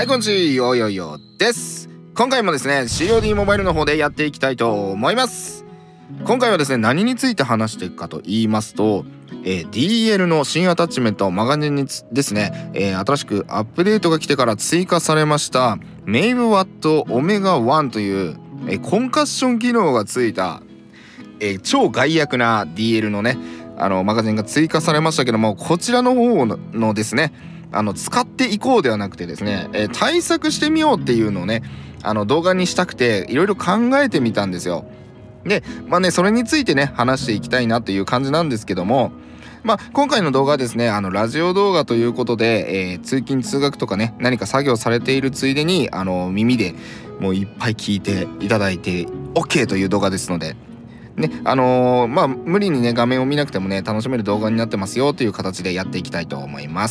はい、こんにちは、よよです。今回もですね COD モバイルの方でやっていきたいと思います。今回はですね何について話していくかと言いますと、DL の新アタッチメントマガジンにですね、新しくアップデートが来てから追加されましたメイブワットオメガ1という、コンカッション機能がついた、超害悪な DL のねマガジンが追加されましたけども、こちらの方のですね使っていこうではなくてですね、対策してみようっていうのをね動画にしたくていろいろ考えてみたんですよ。でそれについてね話していきたいなという感じなんですけども、今回の動画はですねラジオ動画ということで、通勤通学とかね何か作業されているついでに耳でもういっぱい聞いていただいて OK という動画ですのでね、無理にね画面を見なくてもね楽しめる動画になってますよという形でやっていきたいと思います。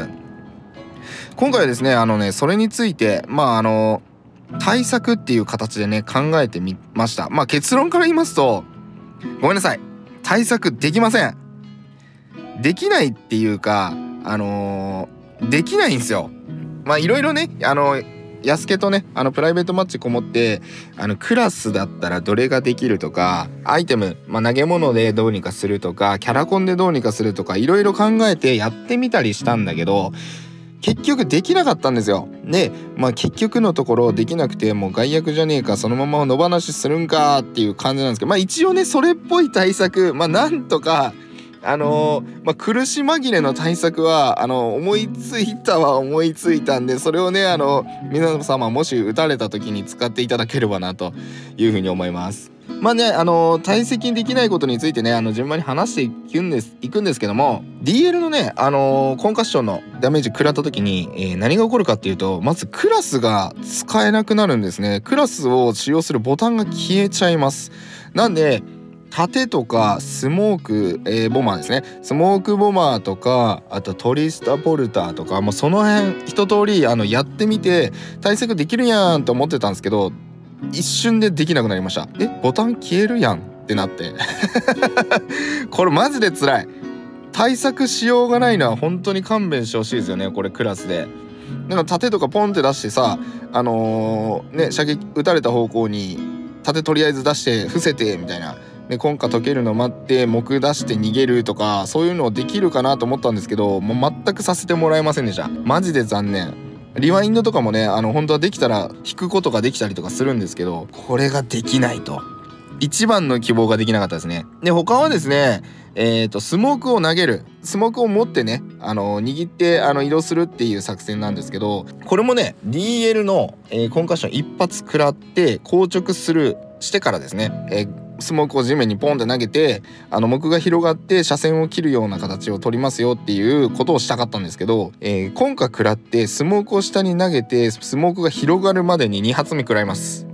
今回はですねそれについて対策っていう形でね考えてみました。結論から言いますと、ごめんなさい、対策できません。できないっていうかできないんですよ。いろいろねやすけとねプライベートマッチこもってクラスだったらどれができるとか、アイテム、投げ物でどうにかするとか、キャラコンでどうにかするとかいろいろ考えてやってみたりしたんだけど結局できなかったんですよ。で結局のところできなくて、もう害悪じゃねえかそのまま野放しするんかっていう感じなんですけど、一応ねそれっぽい対策なんとか苦し紛れの対策は思いついたは思いついたんで、それをね皆様もし打たれた時に使っていただければなというふうに思います。堆積できないことについてね順番に話していくんですけども、 DL のねコンカッションのダメージ食らった時に、何が起こるかっていうと、まずクラスが使えなくなるんですね。クラスを使用するボタンが消えちゃいます。なんで盾とかスモーク、ボマーですね、スモークボマーとか、あとトリスタポルターとか、もうその辺一通りやってみて対策できるやんと思ってたんですけど、一瞬でできなくなりました。ボタン消えるやんってなってこれマジで辛い。対策しようがないのは本当に勘弁してほしいですよね。これクラスで盾とかポンって出してさ射撃撃たれた方向に盾とりあえず出して伏せてみたいなで、コンカ解けるの待って木出して逃げるとか、そういうのできるかなと思ったんですけど、もう全くさせてもらえませんでした。マジで残念。リワインドとかもね本当はできたら引くことができたりとかするんですけど、これができないと一番の希望ができなかったですね。で他はですねスモークを投げる、スモークを持ってね握って移動するっていう作戦なんですけど、これもね DL の、コンカッション一発食らって硬直してからですね、スモークを地面にポンって投げて木が広がって車線を切るような形を取りますよっていうことをしたかったんですけど、コンカ食らってスモークを下に投げてスモークが広がるまでに2発目食らいます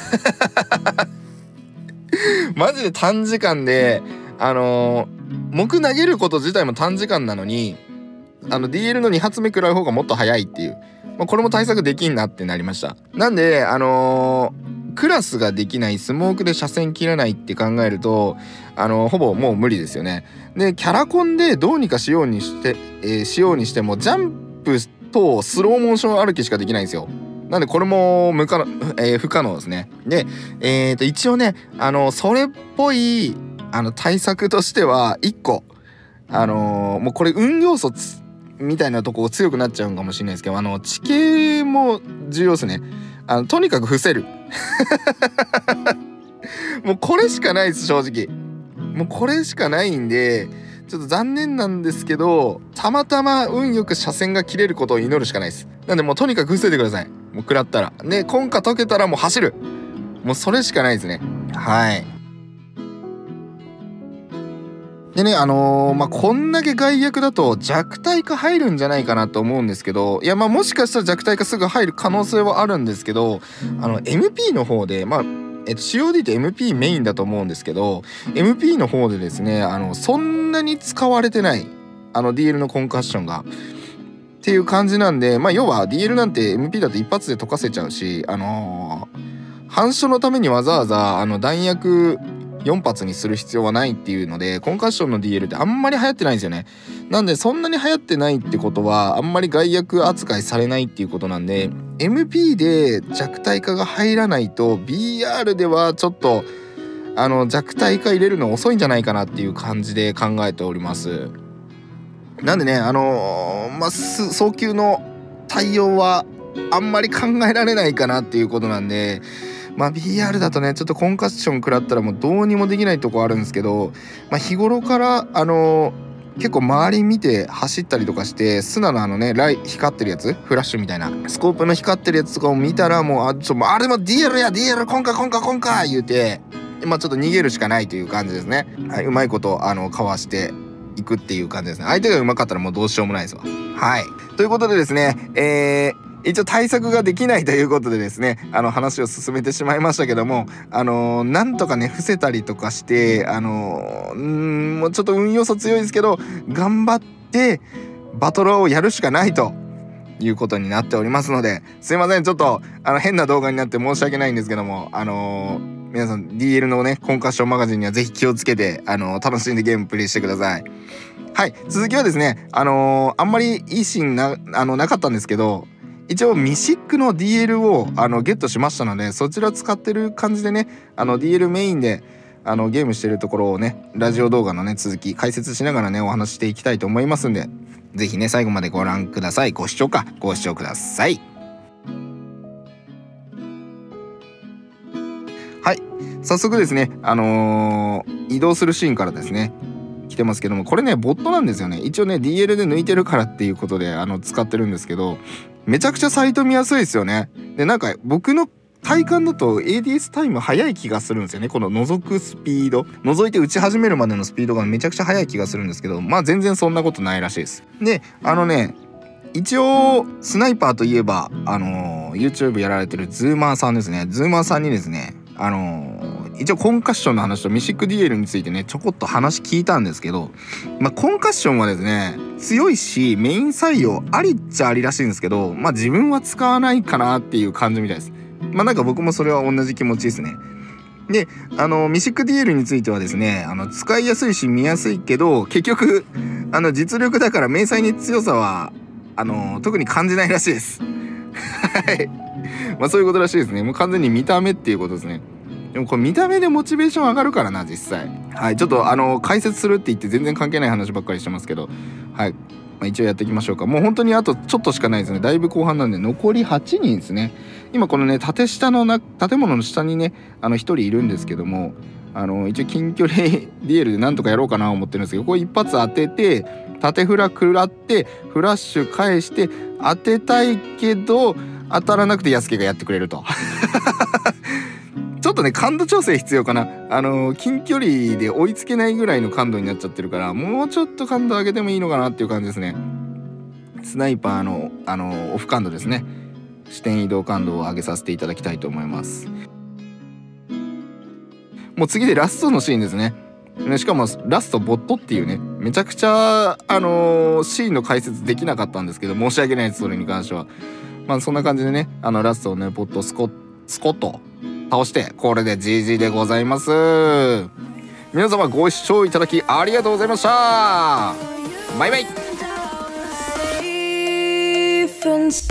マジで短時間で木投げること自体も短時間なのにDL の2発目食らう方がもっと早いっていう、これも対策できんなってなりました。なんでクラスができない、スモークで車線切らないって考えるとほぼもう無理ですよね。でキャラコンでどうにかしようにしてもジャンプとスローモーション歩きしかできないんですよ。なんでこれも不可能ですね。で一応ねそれっぽい対策としては1個もうこれ運要素みたいなとこ強くなっちゃうかもしれないですけど、地形も重要ですね。とにかく伏せるもうこれしかないです。正直もうこれしかないんでちょっと残念なんですけど、たまたま運よく車線が切れることを祈るしかないです。なんでもうとにかく伏せてください。もう食らったらね、コンカ解けたらもう走る、もうそれしかないですね。はい。でねこんだけ害悪だと弱体化入るんじゃないかなと思うんですけど、いやもしかしたら弱体化すぐ入る可能性はあるんですけど、MP の方でCOD って MP メインだと思うんですけど、 MP の方でですねそんなに使われてないDL のコンカッションがっていう感じなんで、要は DL なんて MP だと一発で溶かせちゃうし、反射のためにわざわざ弾薬 4発にする必要はないっていうので、コンカッションの DL ってあんまり流行ってないんですよね。なんでそんなに流行ってないってことはあんまり害悪扱いされないっていうことなんで、 MP で弱体化が入らないと BR ではちょっと弱体化入れるの遅いんじゃないかなっていう感じで考えております。なんでね早急の対応はあんまり考えられないかなっていうことなんで、BR だとねちょっとコンカッション食らったらもうどうにもできないとこあるんですけど、日頃から結構周り見て走ったりとかして、スナの光ってるやつ、フラッシュみたいなスコープの光ってるやつとかを見たら、もうあれも DL や DL コンカ言うて、ちょっと逃げるしかないという感じですね。はい、うまいことかわしていくっていう感じですね。相手がうまかったらもうどうしようもないですわ。はい、ということでですね、一応対策ができないということでですね、話を進めてしまいましたけども、なんとかね伏せたりとかして、もうちょっと運要素強いですけど頑張ってバトルをやるしかないということになっておりますので、すいません、ちょっと変な動画になって申し訳ないんですけども、皆さん DL のねコンカッションマガジンにはぜひ気をつけて楽しんでゲームプレイしてください。はい、続きはですね、あんまりいいシーンなかったんですけど、一応ミシックの DL をゲットしましたので、そちら使ってる感じでねDL メインでゲームしてるところをねラジオ動画のね続き解説しながらねお話していきたいと思いますんで、ぜひね最後までご覧ください。ご視聴ください。はい、早速ですね移動するシーンからですね来てますけども、これねボットなんですよね。一応ね DL で抜いてるからっていうことで使ってるんですけど、めちゃくちゃサイト見やすいですよね。でなんか僕の体感だと ADS タイム速い気がするんですよね。この覗くスピード、覗いて打ち始めるまでのスピードがめちゃくちゃ速い気がするんですけど、全然そんなことないらしいです。で一応スナイパーといえばYouTube やられてるズーマーさんですね。ズーマーさんにですね一応コンカッションの話とミシック DL についてねちょこっと話聞いたんですけど、コンカッションはですね強いしメイン採用ありっちゃありらしいんですけど、自分は使わないかなっていう感じみたいです。なんか僕もそれは同じ気持ちですね。でミシック DL についてはですね使いやすいし見やすいけど、結局実力だから明細に強さは特に感じないらしいです。はい、そういうことらしいですね。もう完全に見た目っていうことですね。でもこれ見た目でモチベーション上がるからな実際。はい、ちょっと解説するって言って全然関係ない話ばっかりしてますけど、はい、一応やっていきましょうか。もう本当にあとちょっとしかないですね。だいぶ後半なんで残り8人ですね。今このね建物の下にね1人いるんですけども、一応近距離 DL でなんとかやろうかなと思ってるんですけど、これ一発当てて縦フラ食らってフラッシュ返して当てたいけど当たらなくて安家がやってくれると。ちょっとね感度調整必要かな。近距離で追いつけないぐらいの感度になっちゃってるから、もうちょっと感度上げてもいいのかなっていう感じですね。スナイパーのオフ感度ですね、視点移動感度を上げさせていただきたいと思います。もう次でラストのシーンですね。しかもラストボットっていうね、めちゃくちゃシーンの解説できなかったんですけど申し訳ないです、それに関しては。そんな感じでねラストをねボットスコット倒して、これで GG でございます。皆様ご視聴いただきありがとうございました。バイバイ。